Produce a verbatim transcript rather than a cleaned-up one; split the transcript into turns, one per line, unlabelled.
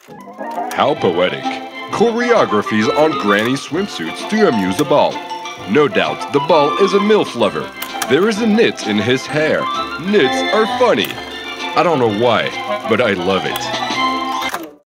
How poetic. Choreographies on granny swimsuits to amuse the ball. No doubt the ball is a MILF lover. There is a knit in his hair. Knits are funny. I don't know why, but I love it.